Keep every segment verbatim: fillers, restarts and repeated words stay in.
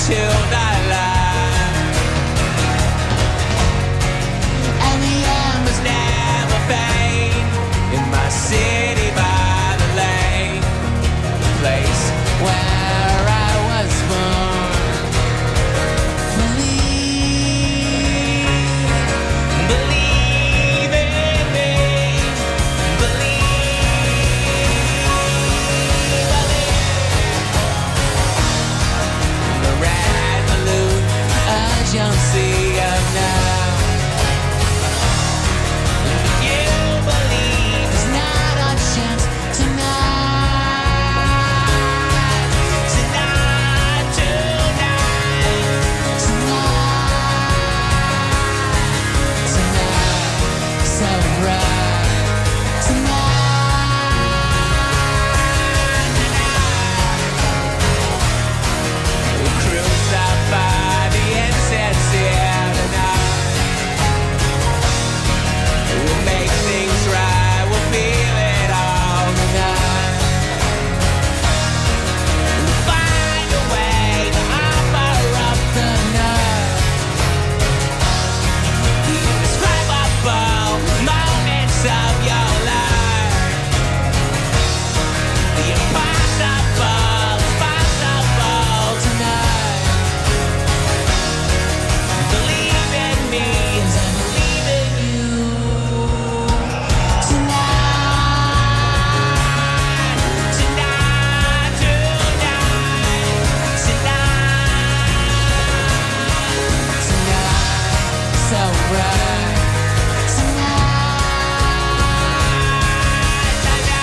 till the light. And the embers never fade in my city by the lake, the place where I was born. Believe, believe in me, believe, believe. The red balloon, as you'll see it now. You believe there's not a chance tonight, tonight, tonight, tonight, tonight, so bright, tonight, tonight. We cruise up by the incense here tonight. We'll make things right, we'll feel it all tonight. We'll find a way to offer up the night, the indescribable moments of your life, the impossible is possible tonight. Believe in me as I believe in you tonight, tonight, tonight, tonight, tonight, so bright, tonight,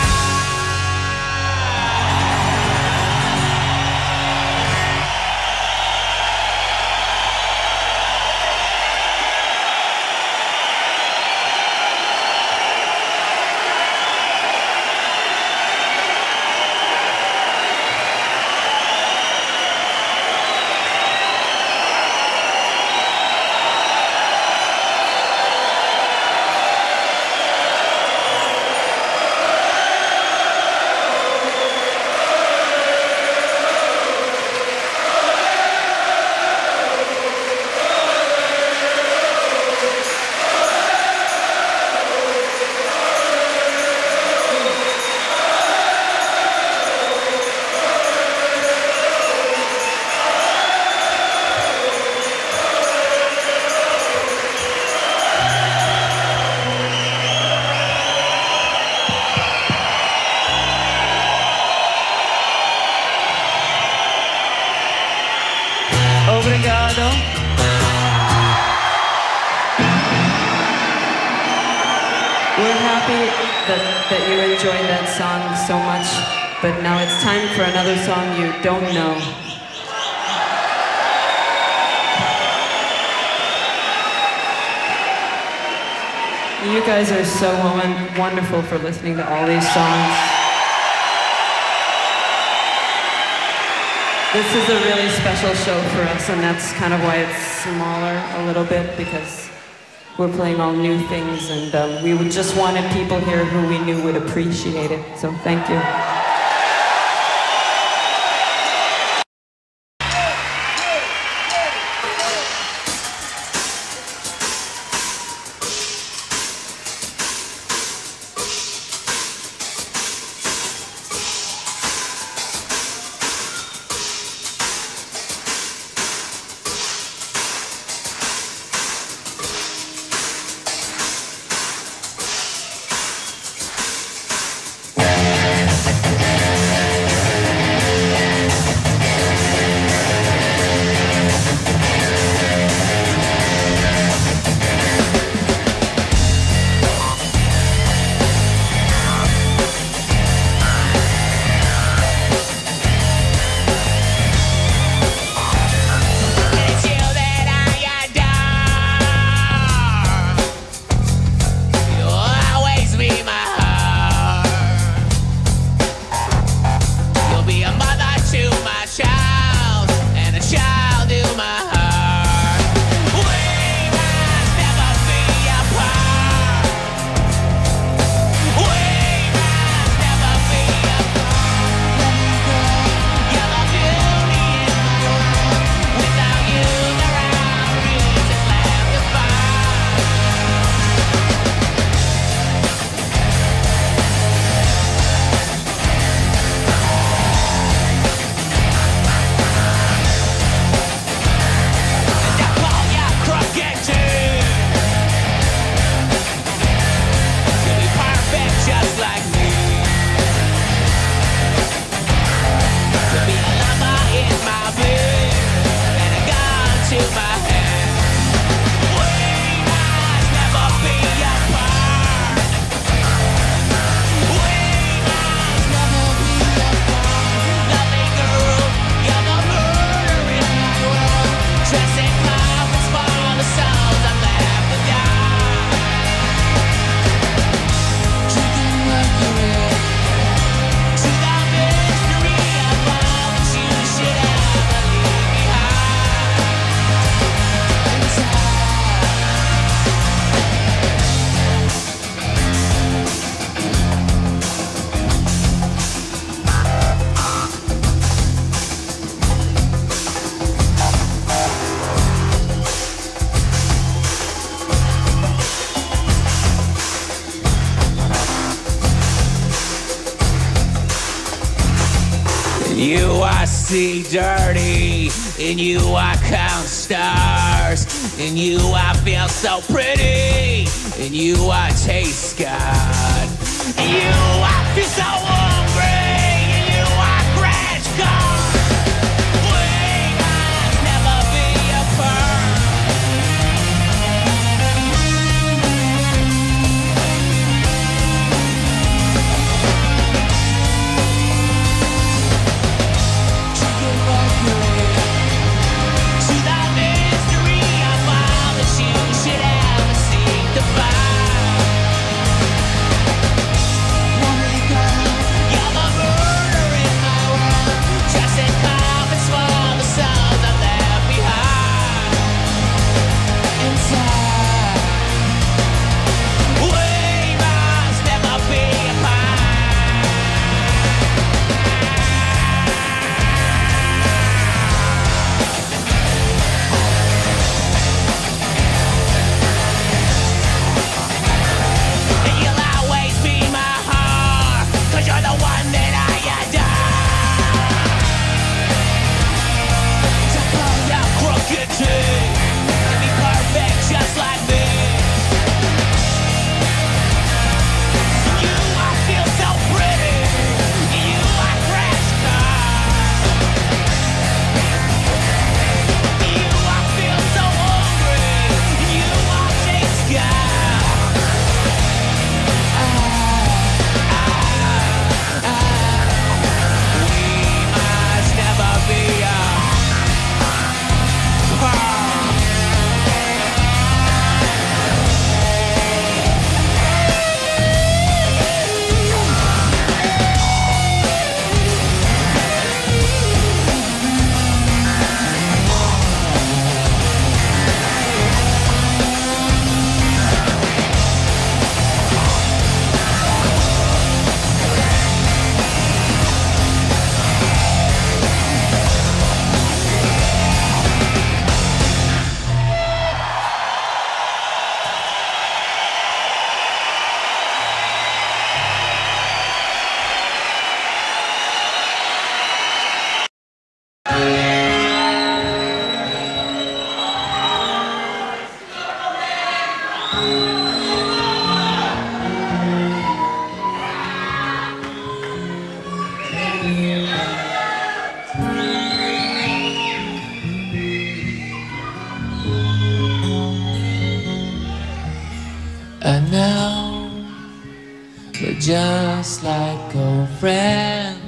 Obrigado. We're happy that, that you enjoyed that song so much, but now it's time for another song you don't know. You guys are so won- wonderful for listening to all these songs. This is a really special show for us, and that's kind of why it's smaller a little bit, because we're playing all new things, and um, we would just wanted people here who we knew would appreciate it. So thank you. tonight. I see dirty. In you I count stars. In you I feel so pretty. In you I taste God. In you I feel so hungry. In you I crash cars. We must never be apart. And now we're just like old friends.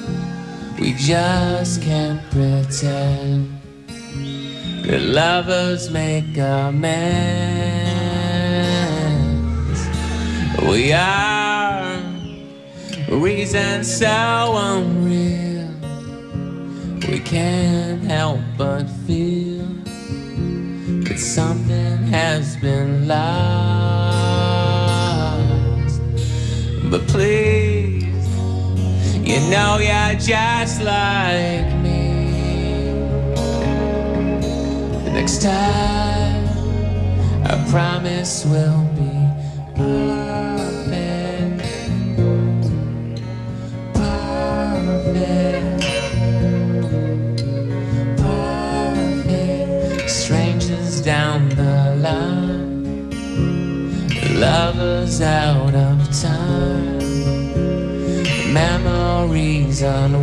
We just can't pretend that lovers make amends. We are reasons so unreal. We can't help but feel that something has been lost. But please, you know you're just like me. The next time, I promise we'll be perfect. Perfect. Perfect. Strangers down the line, lovers out of time. Memories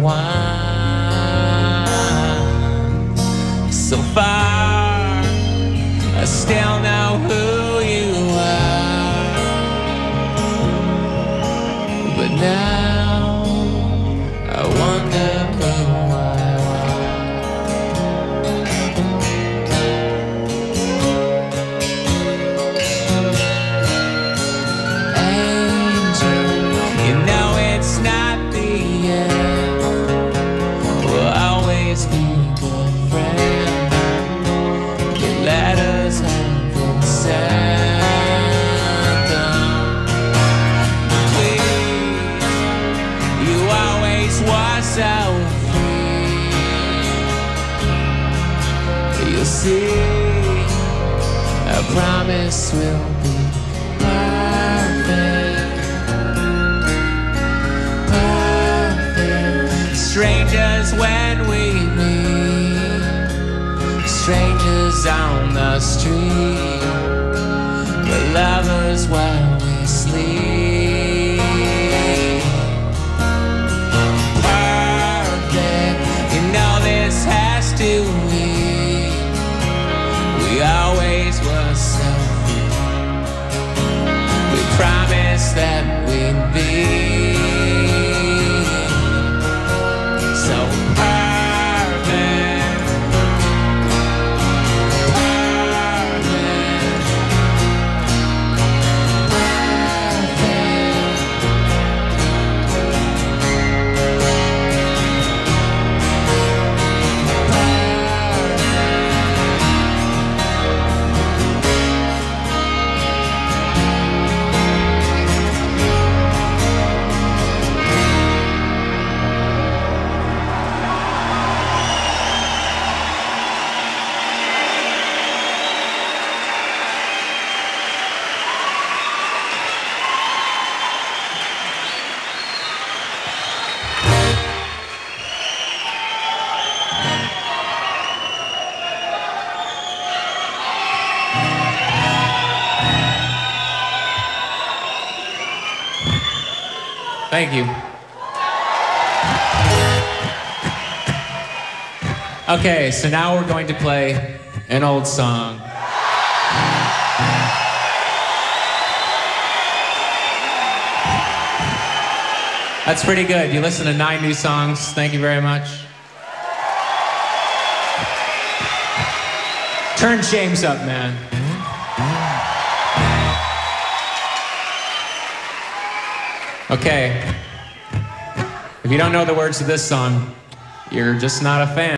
unwind. So far, I still know who you are. But now, I wonder who I Angel, you know it's not the end. We'll always be good friends. Your letters have been sent them. Please, you always was so free. You'll see, I promise we'll be perfect. Strangers when Thank you. Okay, so now we're going to play an old song. That's pretty good. You listen to nine new songs. Thank you very much. Turn James up, man. Okay. If you don't know the words to this song, you're just not a fan.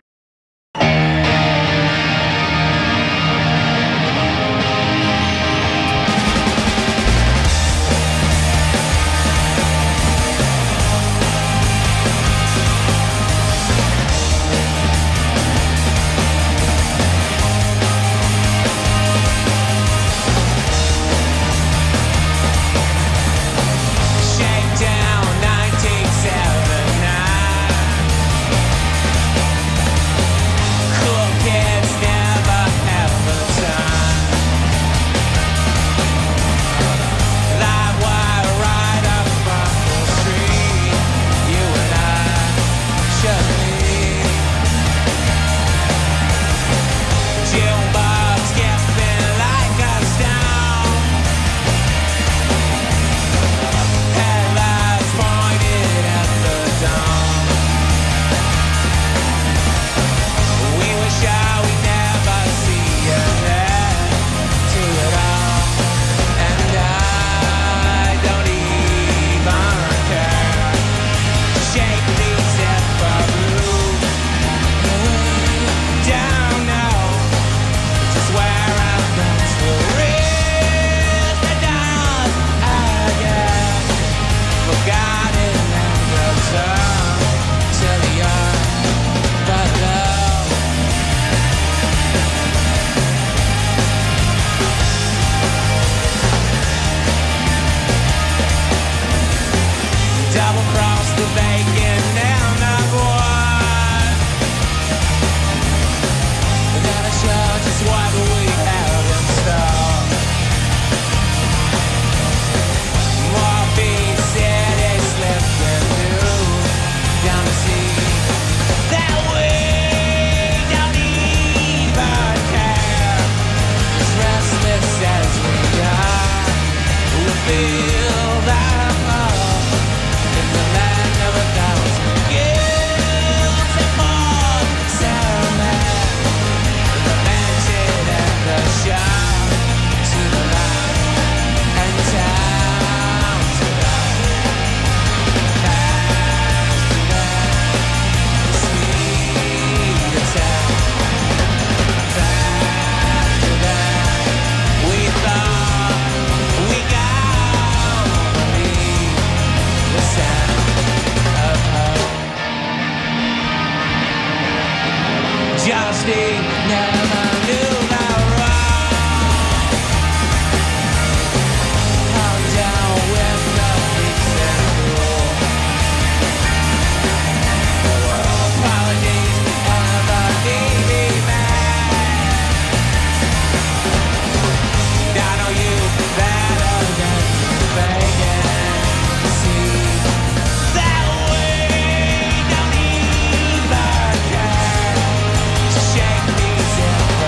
Shake these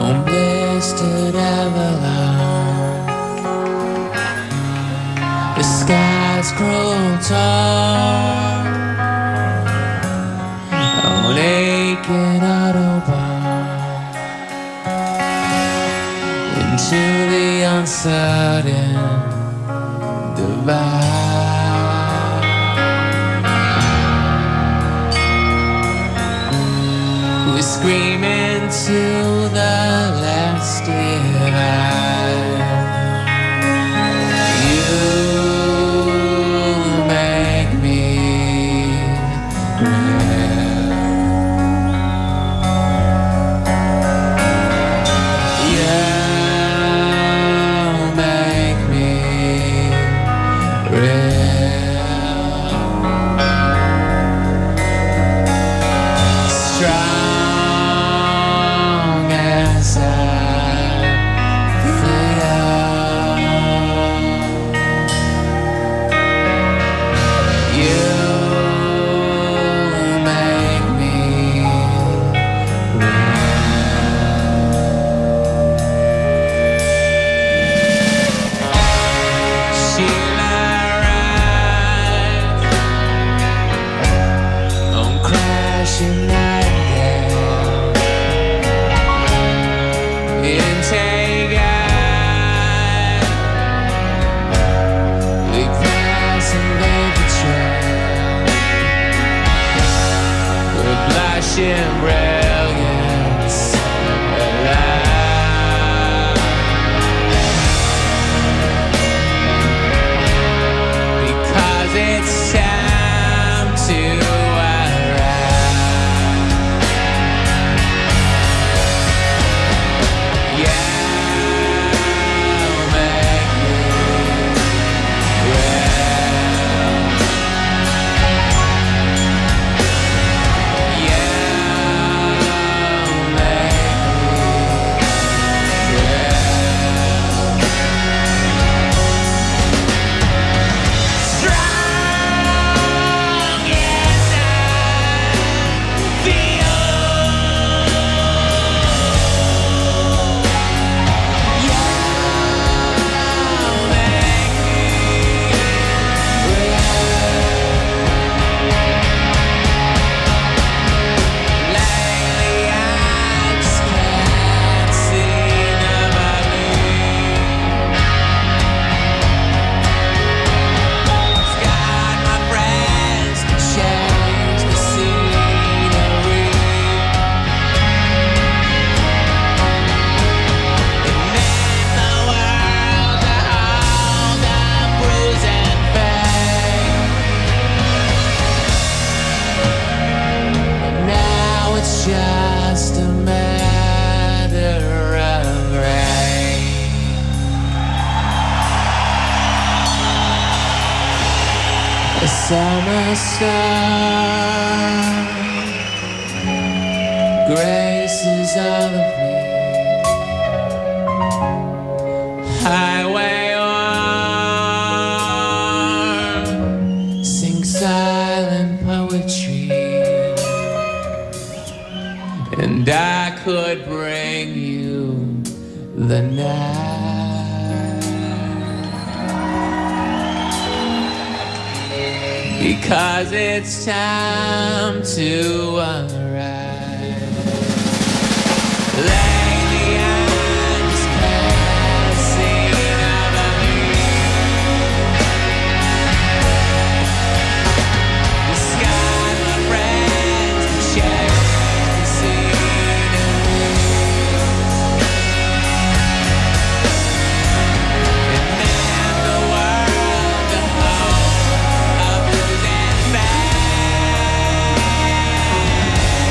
home blistered Avalon. The skies grow tall on aching Autobahn into the uncertain divide. We scream into the last divide. You make me real. You make me real. Strong as I feel. You make me real. Sheila rides on crashing nightingale in Tagay. We pass and they betray. We're blushing brilliance alive. Because it's time to arrive. Yeah, make me real. Yeah, make me real. Strong as I feel. You make me real. Lately I just can't seem to believe. Got my friends to change the scenery. It meant the world to hold a bruising fate. But now it's just a matter of rain. The summer sun graces all of me. Highway arm sing silent poetry, and I could bring you the night. Because it's time to arrive. Lately I just can't seem to believe. The sky, my friends, share the scenery. It meant the world to hold a bruising fate.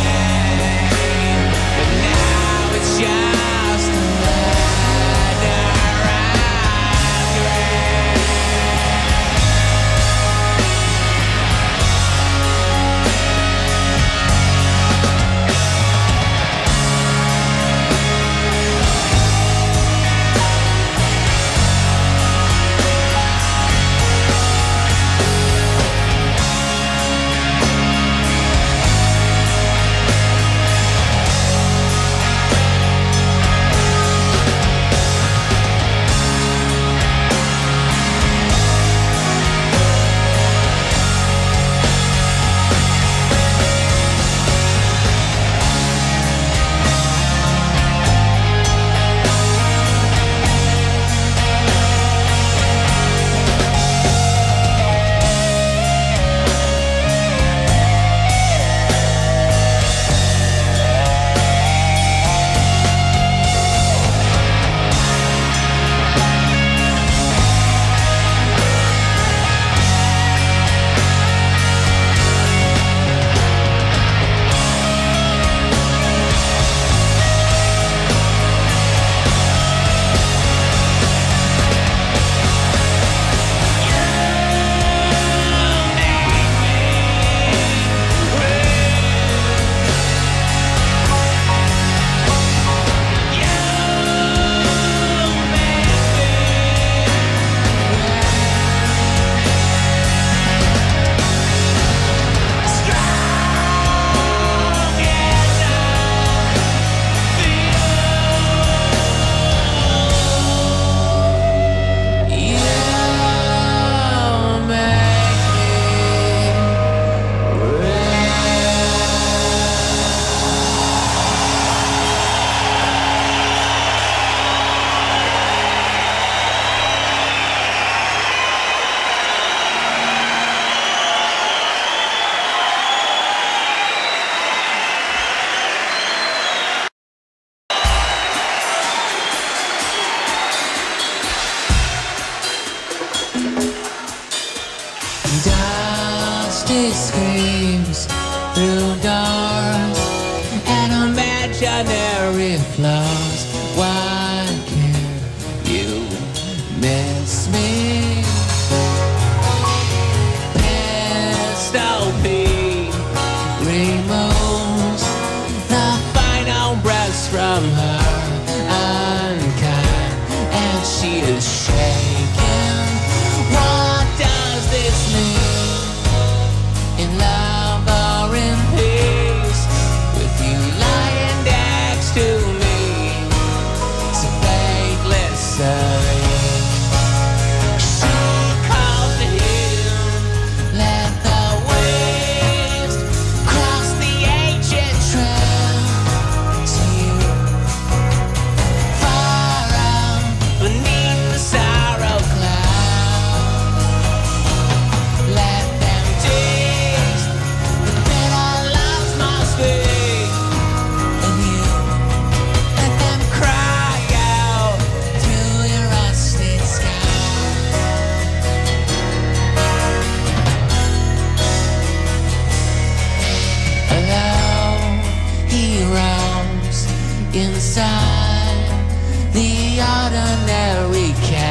the ordinary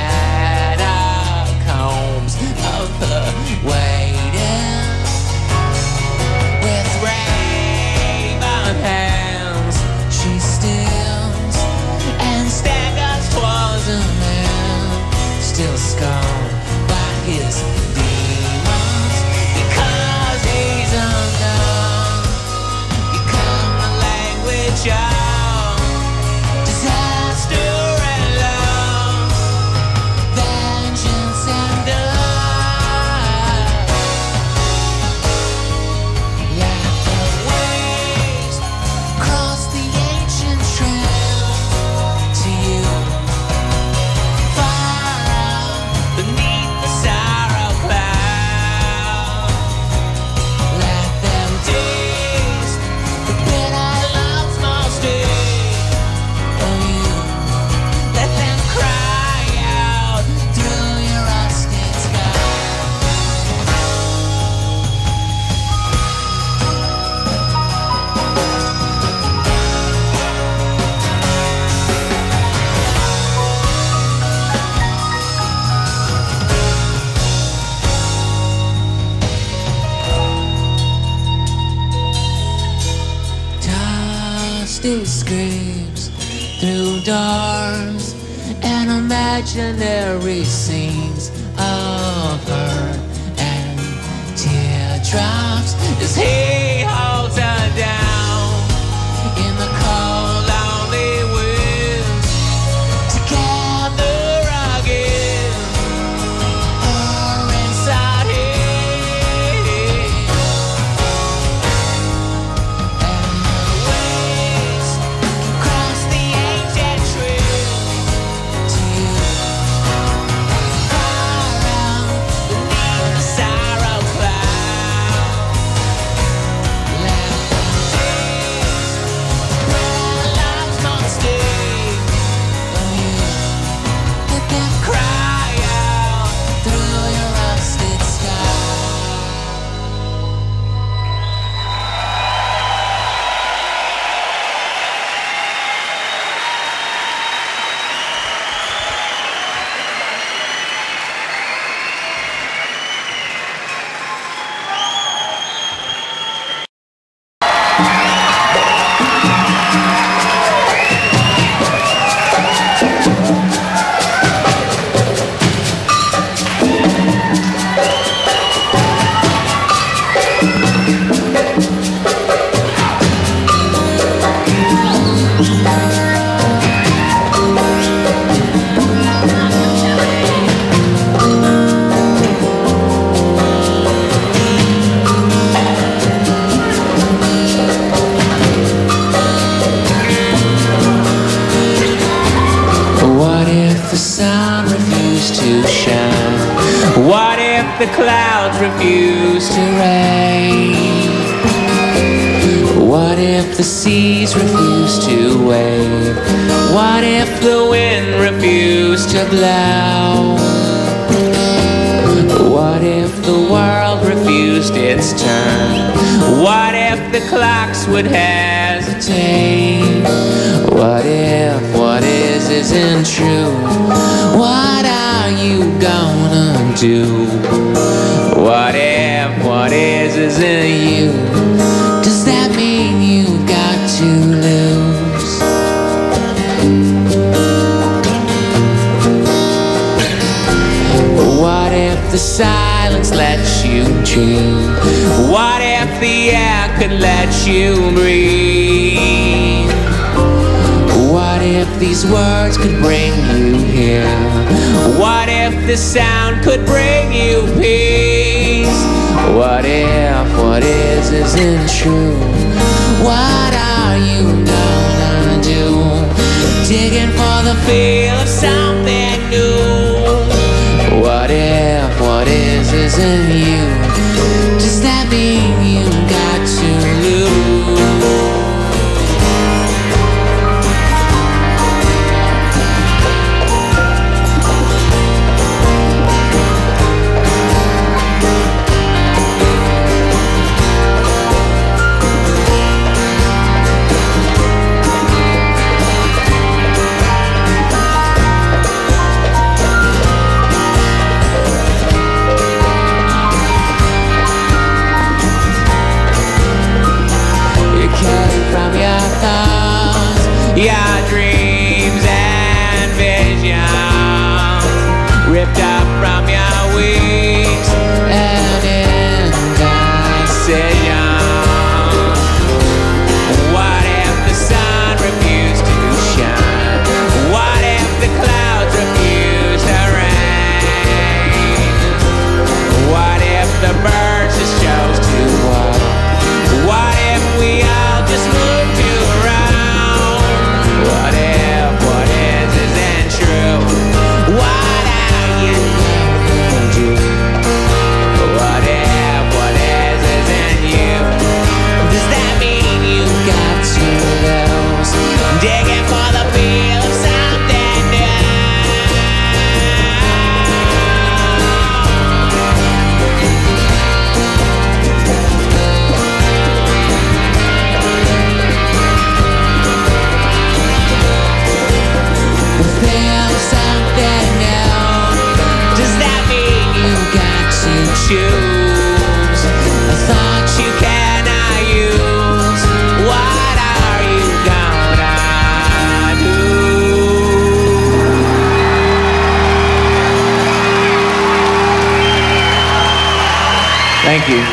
catacombs of her waiting. With raven hands she steals and staggers towards a man still scorned by his demons because he's undone. Become the language of disaster and love, vengeance and love. Let the waves cross the ancient trail to you, far out beneath the sorrow cloud. Let them taste the bitter love's most deep of you. Let them cry out through your rusted sky. Dusty screams through doors and imaginary scenes of her and teardrops as he holds her down in the cold lonely woods to gather again her inside him. And the waves cross the ancient trail to you, far out beneath the sorrow cloud. Let them taste where love's most deep of you. Let them cry out through your rusted sky. What if the sun refused to shine? What if the clouds refused to rain? What if the seas refused to wave? What if the wind refused to blow? What if the world refused its turn? What if the clocks would hesitate? What if what is isn't true? What are you gonna do? What if what is isn't you? Does that mean you've got to lose? What if the silence lets you dream? What if the air could let you breathe? What if these words could bring you here? What if the sound could bring you peace? What if what is isn't true? What are you gonna do? Digging for the feel of something new. What if what is isn't you? Does that mean you got to lose? Thank you.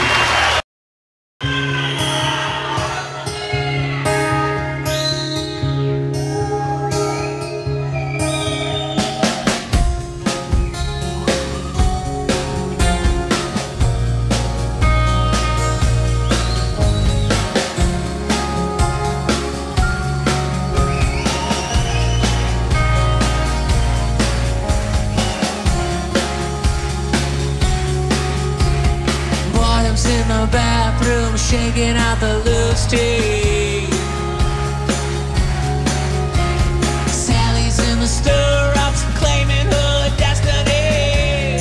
Boredom's in the bathroom, shaking out the loose tea. Sally's in the stirrups, claiming her destiny.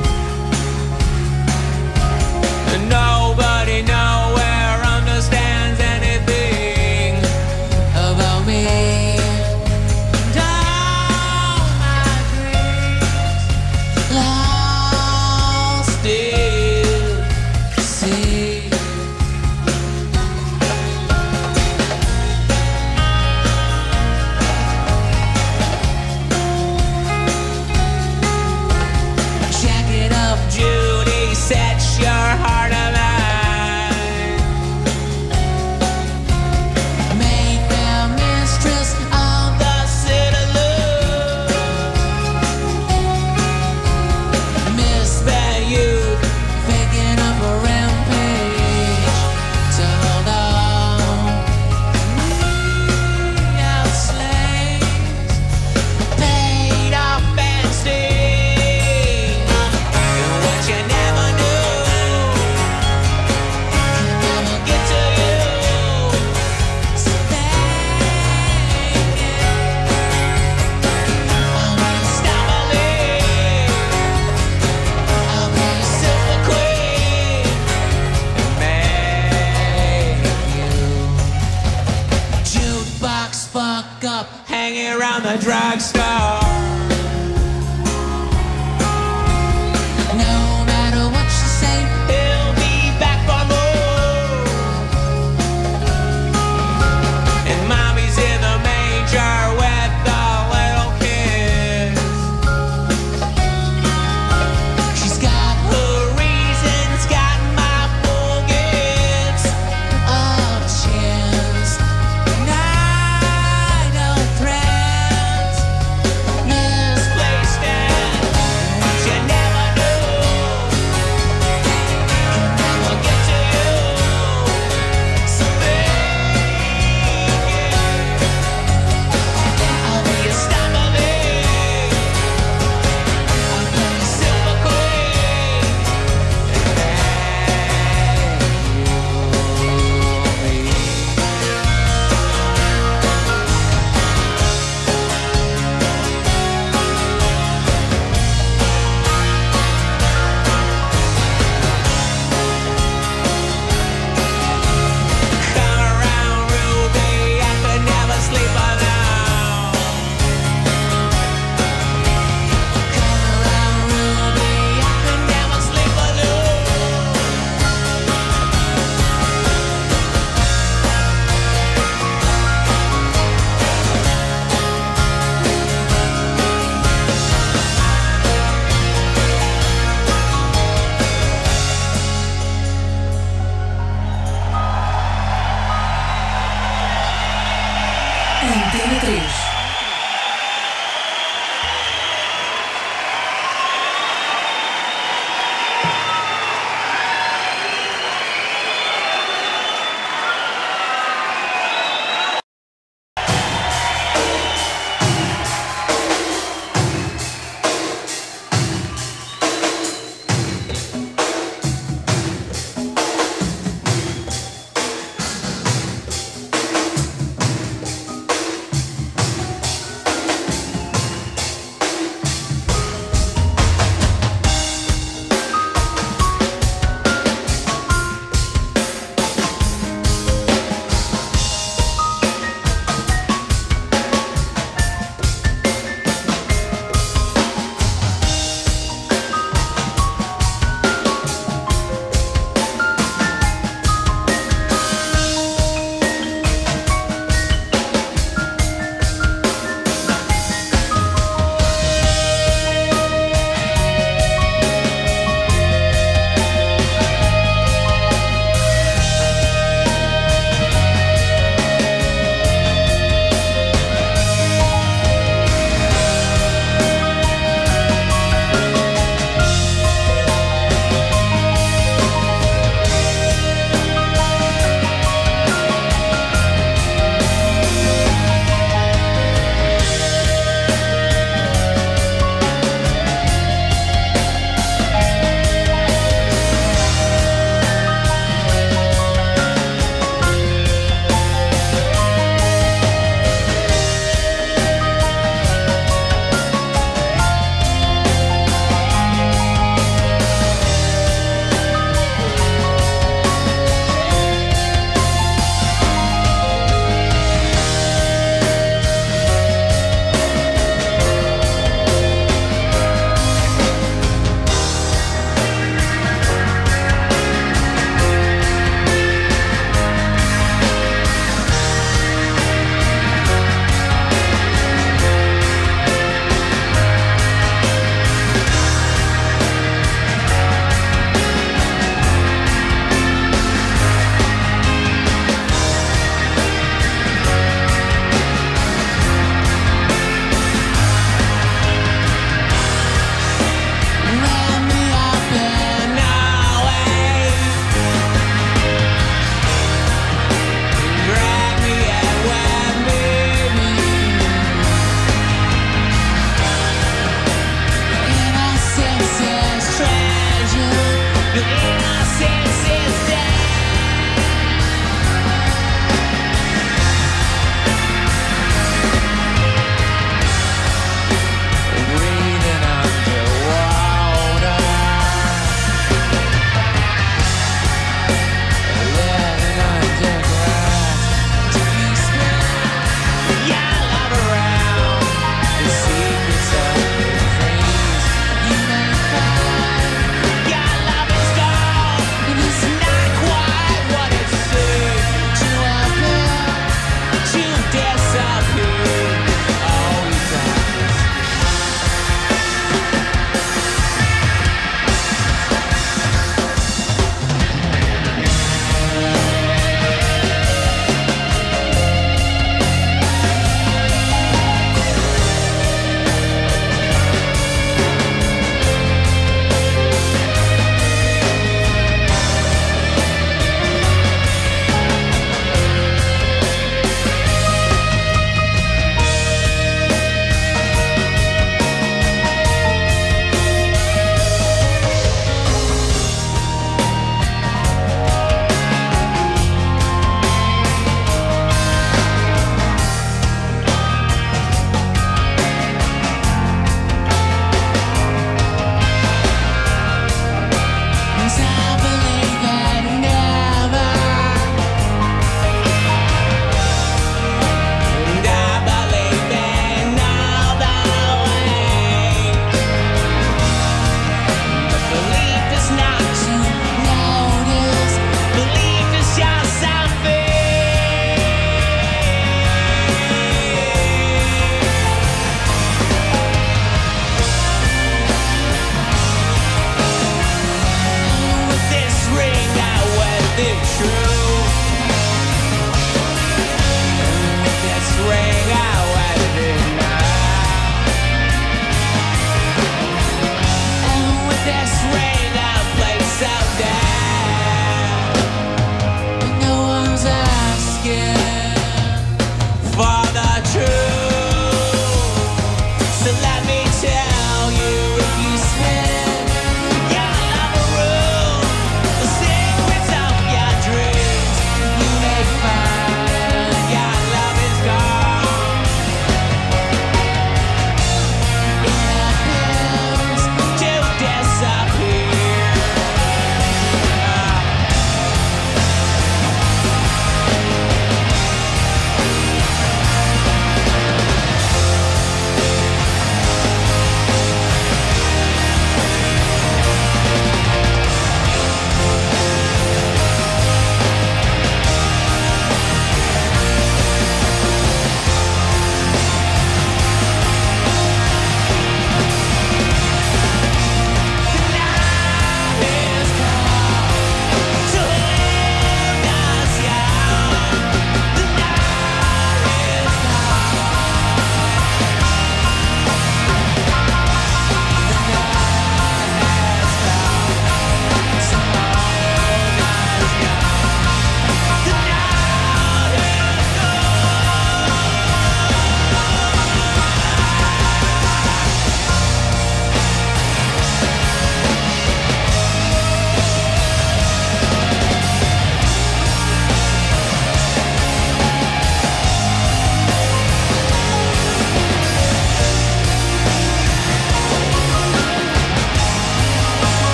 And nobody nowhere understands anything about me. And all my dreams lost in the sea. Jack it up, Judy, set your heart alight. Make them mistress of the citadel. Miss that youth, faking up a rampage to hold on. We out slaves, paid off and sting. And what you never knew can never get to you. So thank you. I will stop believing I'll be a silver queen and make you. Jukebox fuck up, hanging around the drugstore. No matter what you say, he'll be back for more. And mommy's in the manger with the little kids. She's got her reasons, got my full gifts of chance. And I don't threats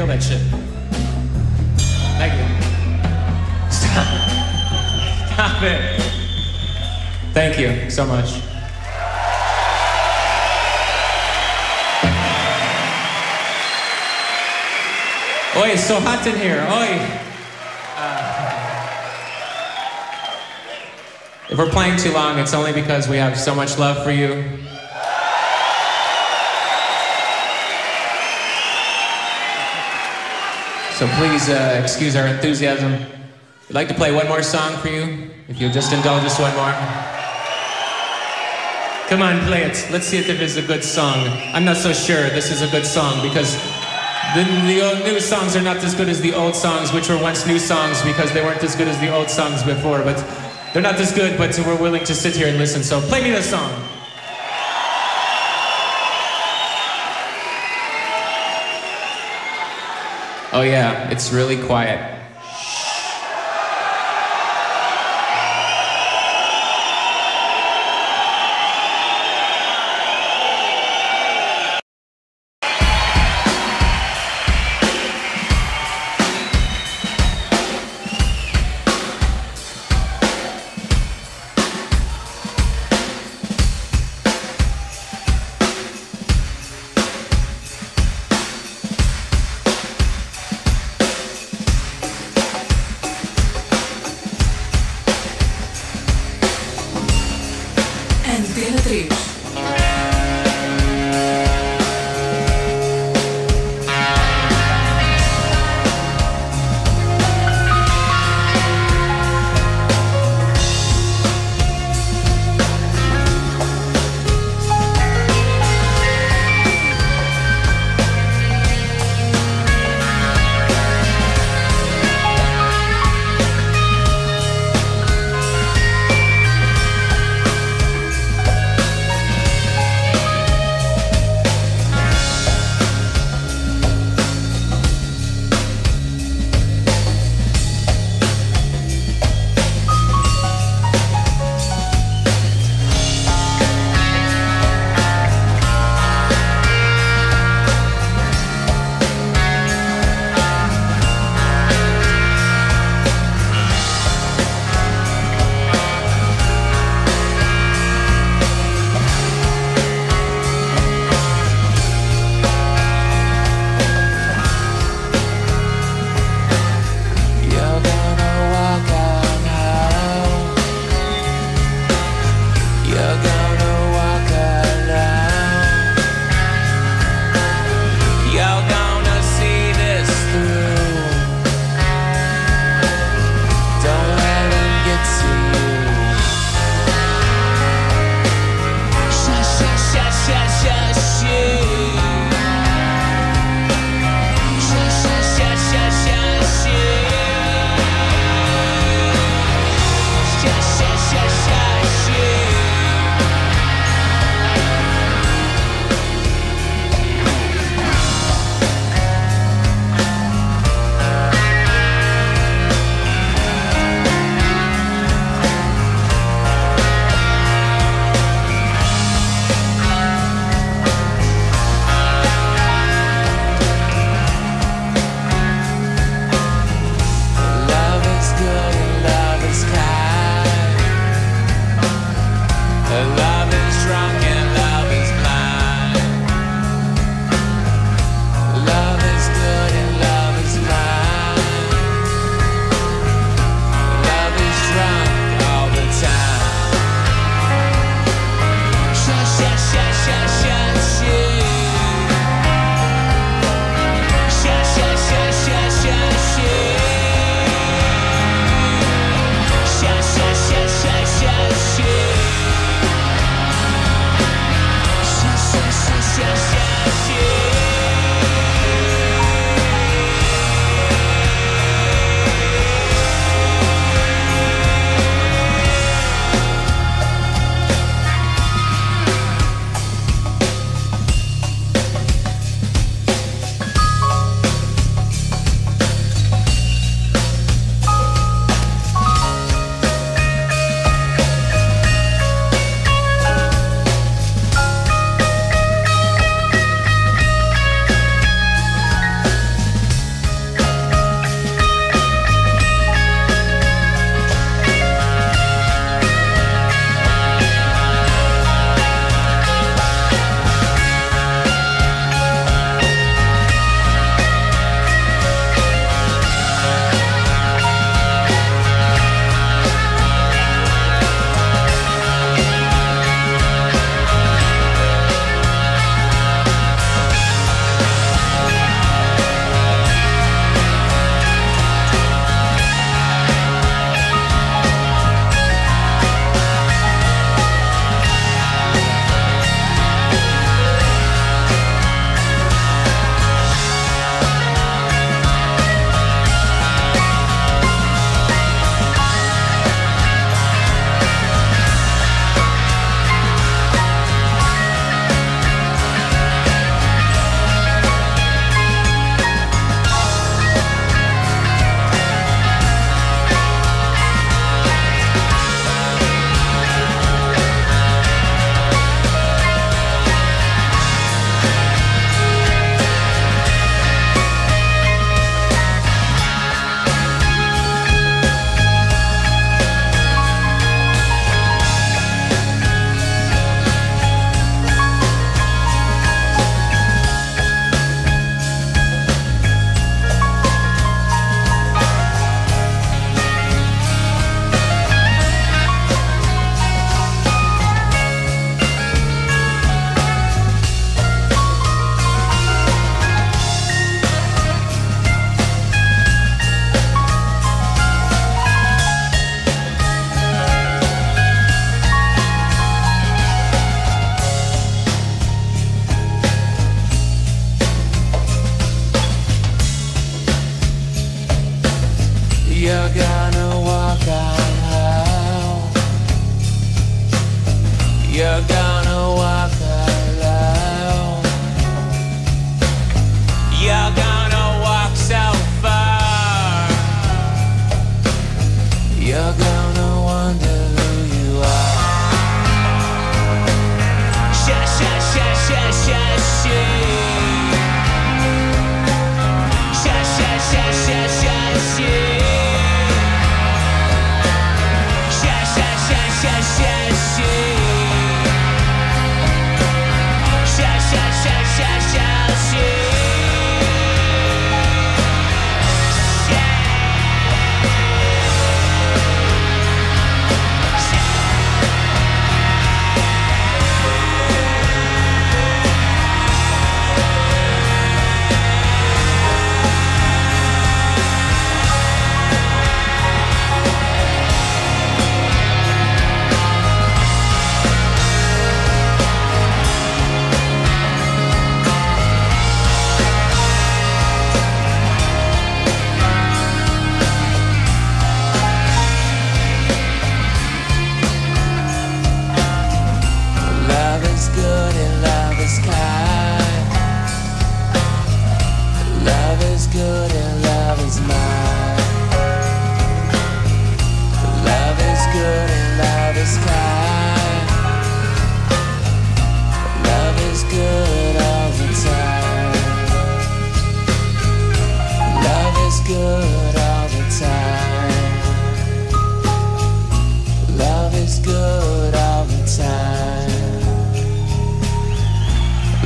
Kill that shit. Thank you. Stop. Stop it. Thank you so much. Oi, it's so hot in here. Oi. Uh, if we're playing too long, it's only because we have so much love for you. So please uh, excuse our enthusiasm. We'd like to play one more song for you, if you'll just indulge us one more. Come on, play it. Let's see if it is a good song. I'm not so sure this is a good song because the, the old, new songs are not as good as the old songs, which were once new songs because they weren't as good as the old songs before. But they're not as good, but we're willing to sit here and listen. So play me the song. Oh yeah, it's really quiet.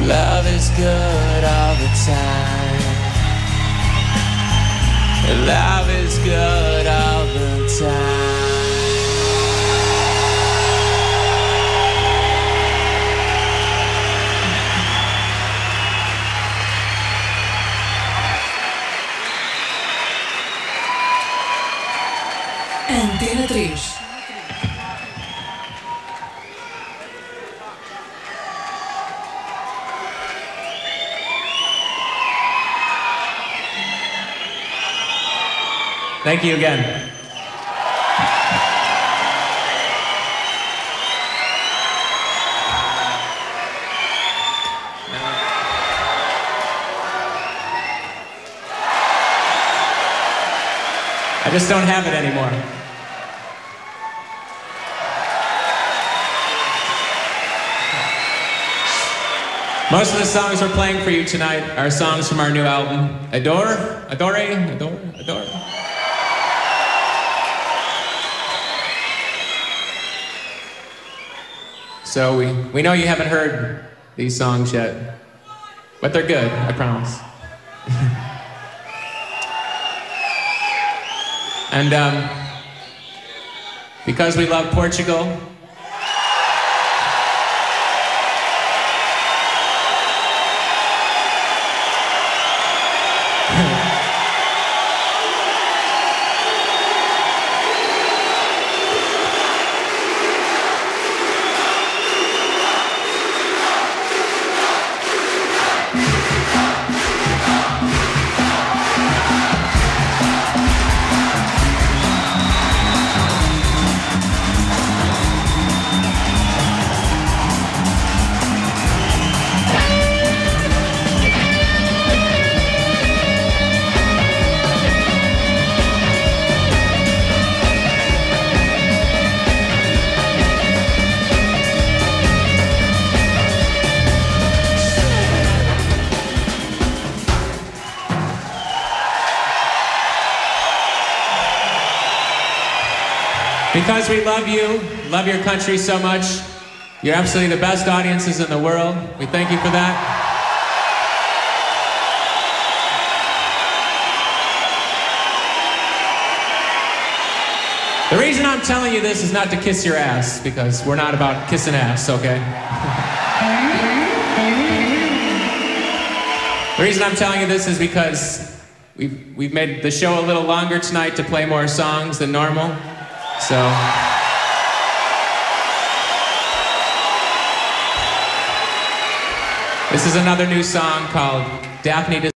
Love is good all the time. Love is good all the time. Antena três. Thank you again. I just don't have it anymore. Most of the songs we're playing for you tonight are songs from our new album, Adore, Adore, Adore, Adore. So we, we know you haven't heard these songs yet, but they're good, I promise. And um, because we love Portugal, because we love you, love your country so much, you're absolutely the best audiences in the world. We thank you for that. The reason I'm telling you this is not to kiss your ass, because we're not about kissing ass, okay? The reason I'm telling you this is because we've, we've made the show a little longer tonight to play more songs than normal. So, this is another new song called Daphne